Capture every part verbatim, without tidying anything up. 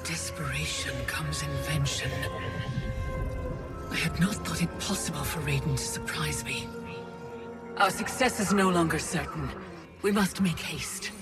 desperation comes invention. I had not thought it possible for Raiden to surprise me. Our success is no longer certain. We must make haste.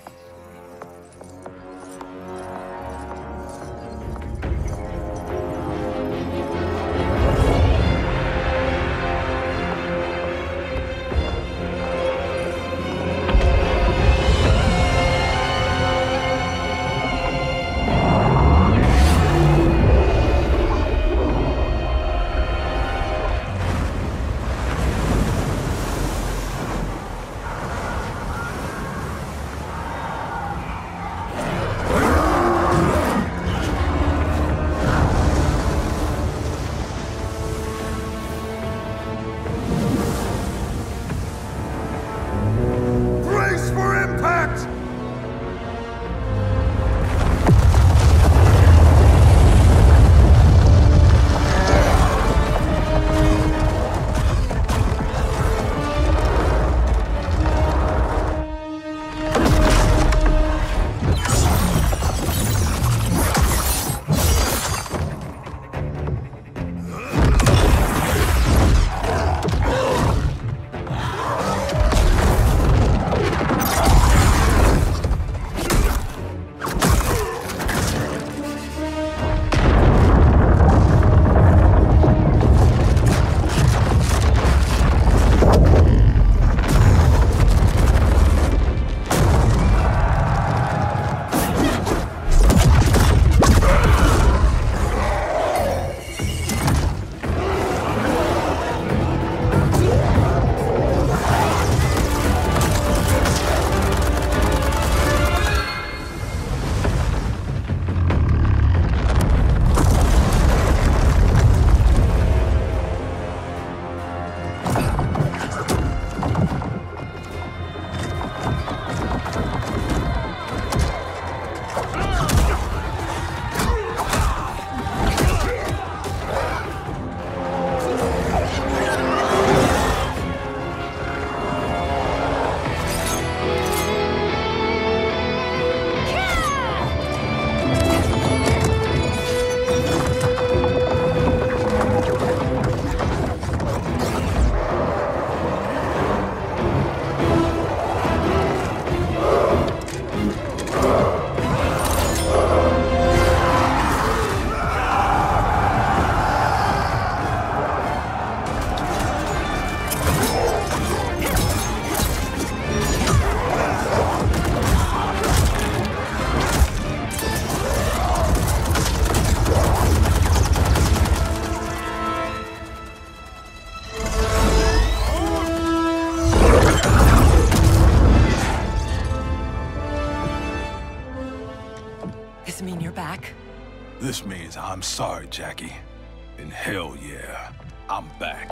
This means I'm sorry, Jackie. And hell yeah, I'm back.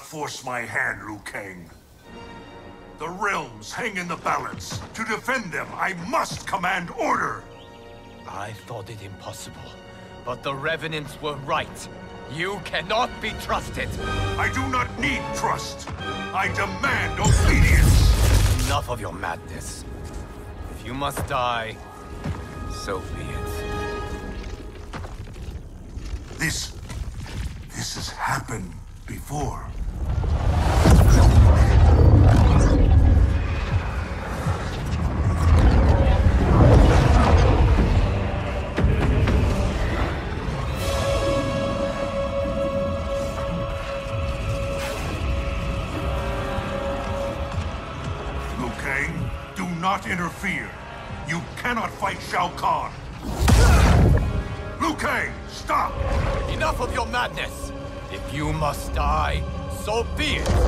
force my hand, Liu Kang. The realms hang in the balance. To defend them, I must command order! I thought it impossible, but the Revenants were right. You cannot be trusted! I do not need trust. I demand obedience! Enough of your madness. If you must die, so be it. This... this has happened before. Liu Kang, do not interfere. You cannot fight Shao Kahn. Liu Kang, stop! Enough of your madness! If you must die, so be it!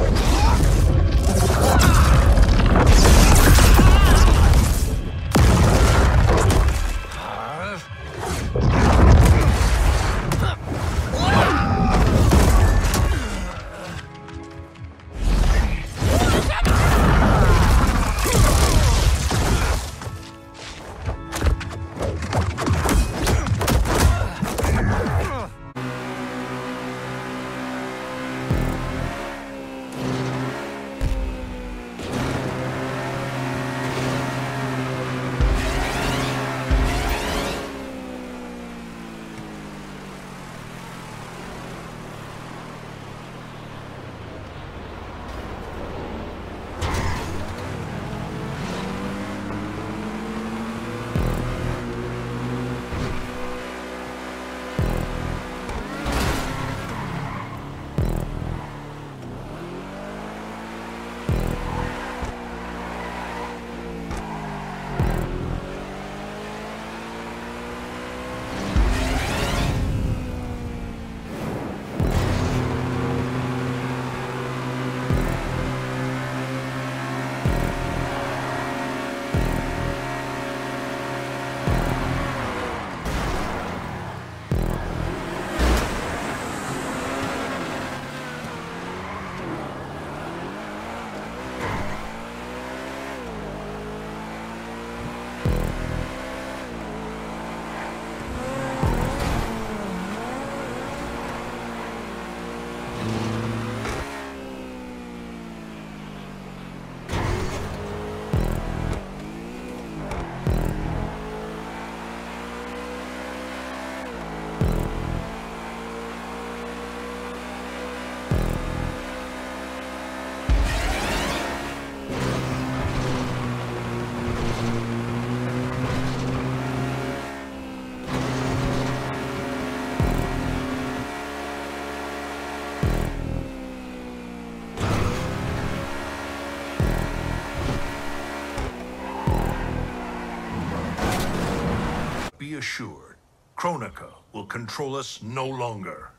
Be assured, Kronika will control us no longer.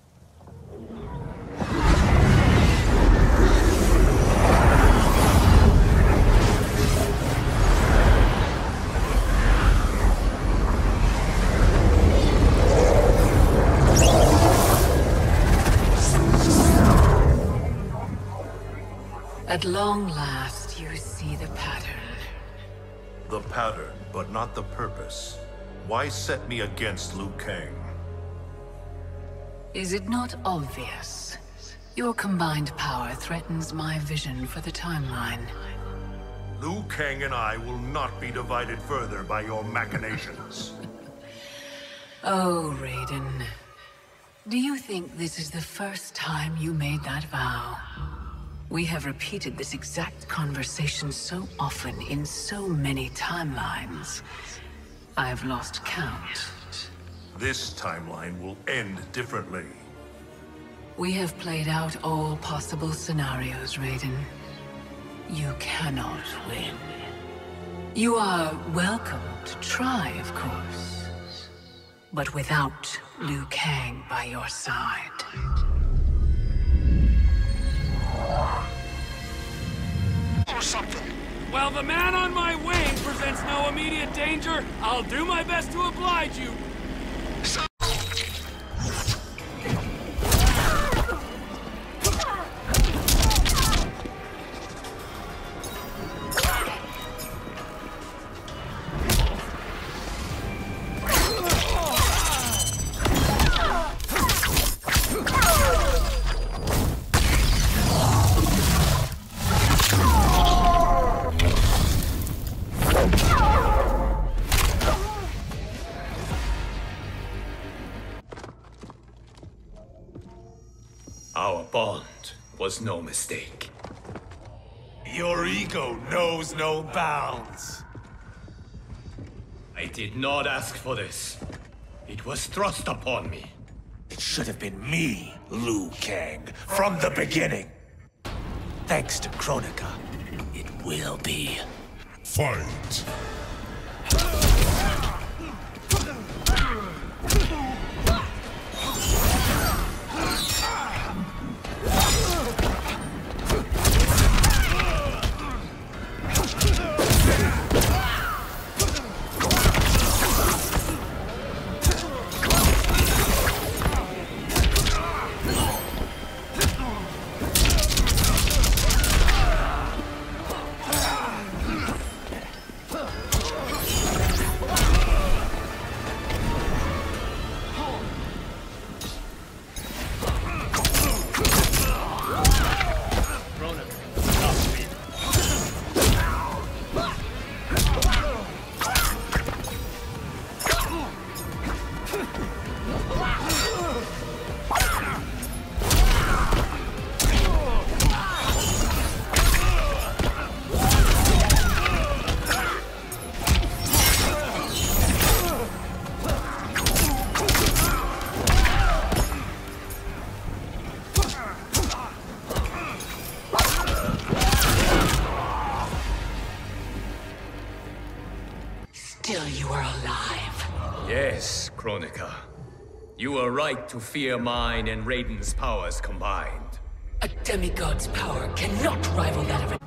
At long last, you see the pattern. The pattern, but not the purpose. Why set me against Liu Kang? Is it not obvious? Your combined power threatens my vision for the timeline. Liu Kang and I will not be divided further by your machinations. Oh, Raiden. Do you think this is the first time you made that vow? We have repeated this exact conversation so often in so many timelines. I've lost count. This timeline will end differently. We have played out all possible scenarios, Raiden. You cannot win. You are welcome to try, of course. But without Liu Kang by your side. Or something. While the man on my wing presents no immediate danger, I'll do my best to oblige you. was no mistake. Your ego knows no bounds. I did not ask for this. It was thrust upon me. It should have been me, Liu Kang, from the beginning. Thanks to Kronika, it will be. Fight! Still you are alive. Yes, Kronika. You were right to fear mine and Raiden's powers combined. A demigod's power cannot rival that of a